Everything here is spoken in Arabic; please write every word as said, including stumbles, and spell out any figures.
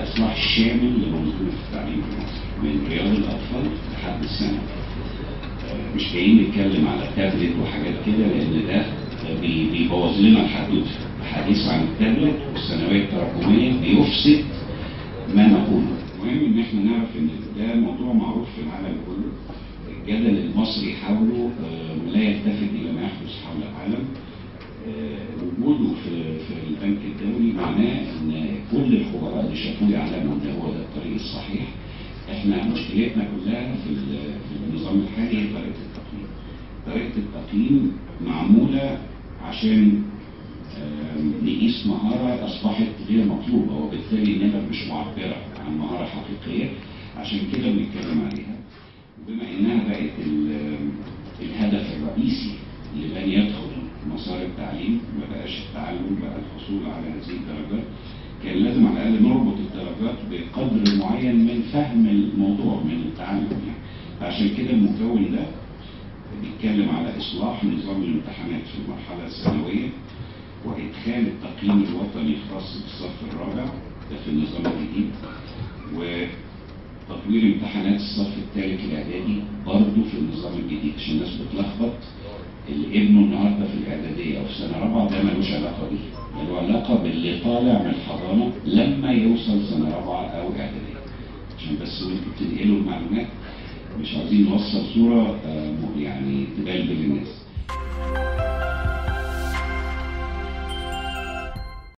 اصلاح شامل لمنظومه التعليم في مصر من رياض الاطفال لحد الثانوي. مش جايين نتكلم على تابلت وحاجات كده لان ده بيبوظ لنا الحدوته. الحديث عن التابلت والثانويه التراكميه بيفسد ما نقوله. المهم ان احنا نعرف ان ده موضوع معروف في العالم كله. الجدل المصري حوله لا يلتفت الى ما يحدث حول العالم. وجوده في في البنك الدولي معناه ان كل الخبراء اللي شافوه يعلموا ان هو ده الطريق الصحيح. احنا مشكلتنا كلها في في النظام الحالي هي طريقه التقييم. طريقه التقييم معموله عشان نقيس مهاره اصبحت غير مطلوبه وبالتالي انها مش معبره عن مهاره حقيقيه، عشان كده بنتكلم عليها. وبما انها بقت الهدف الرئيسي لمن يدخل مسار التعليم، ما بقاش التعلم بقى الحصول على هذه الدرجات، كان لازم على الاقل نربط الدرجات بقدر معين من فهم الموضوع من التعلم يعني. عشان كده المكون ده بيتكلم على اصلاح نظام الامتحانات في المرحله الثانويه وادخال التقييم الوطني الخاص بالصف الرابع ده في النظام الجديد، وتطوير امتحانات الصف الثالث الاعدادي برضه في النظام الجديد عشان الناس بتلخبط. اللي ابنه النهارده في الاعداديه او في سنه رابعه ده ملوش علاقه بيه، له علاقه باللي طالع من الحضانه لما يوصل سنه رابعه او اعداديه. عشان بس وانتوا بتنقلوا المعلومات مش عايزين نوصل صوره يعني تبالغ الناس.